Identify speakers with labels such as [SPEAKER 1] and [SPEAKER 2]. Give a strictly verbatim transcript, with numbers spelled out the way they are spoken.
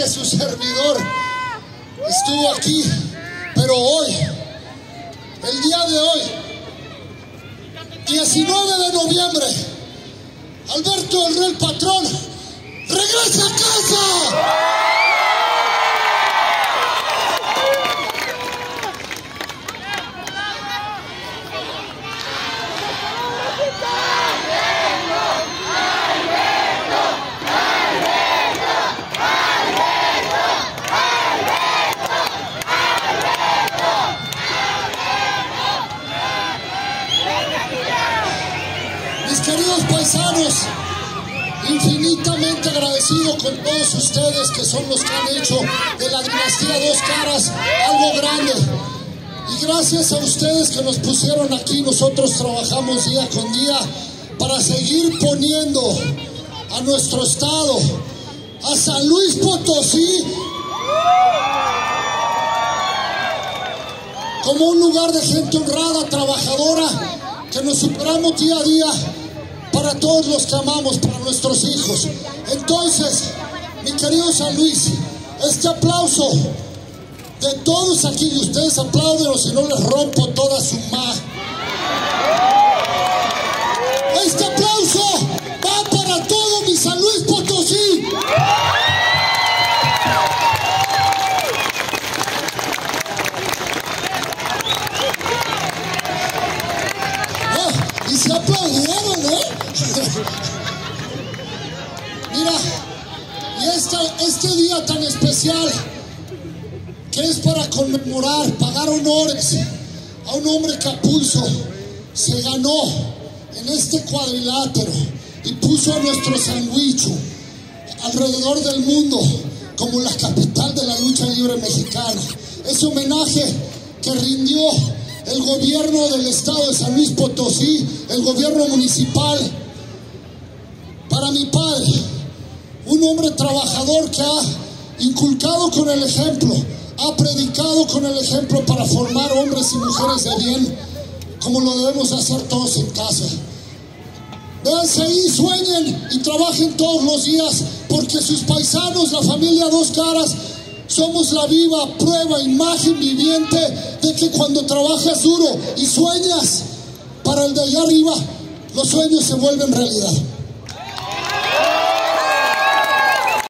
[SPEAKER 1] su servidor estuvo aquí, pero hoy, el día de hoy, diecinueve de noviembre, Alberto el Real Patrón regresa a casa. Mis queridos paisanos, infinitamente agradecido con todos ustedes que son los que han hecho de la dinastía Dos Caras algo grande. Y gracias a ustedes que nos pusieron aquí, nosotros trabajamos día con día para seguir poniendo a nuestro estado, a San Luis Potosí, como un lugar de gente honrada, trabajadora, que nos superamos día a día para todos los que amamos, para nuestros hijos. Entonces, mi querido San Luis, este aplauso de todos aquí, y ustedes aplauden o si no les rompo toda su ma. Este aplauso va para todo mi San Luis Potosí. Oh, y se aplaudieron, ¿eh? Mira, y este, este día tan especial, que es para conmemorar, pagar honores a un hombre que a pulso se ganó en este cuadrilátero y puso a nuestro San Luis alrededor del mundo como la capital de la lucha libre mexicana. Ese homenaje que rindió el gobierno del estado de San Luis Potosí, el gobierno municipal, para mi padre, un hombre trabajador que ha inculcado con el ejemplo, ha predicado con el ejemplo para formar hombres y mujeres de bien, como lo debemos hacer todos en casa. Véanse ahí, sueñen y trabajen todos los días, porque sus paisanos, la familia Dos Caras, somos la viva prueba, imagen viviente de que cuando trabajas duro y sueñas para el de allá arriba, los sueños se vuelven realidad.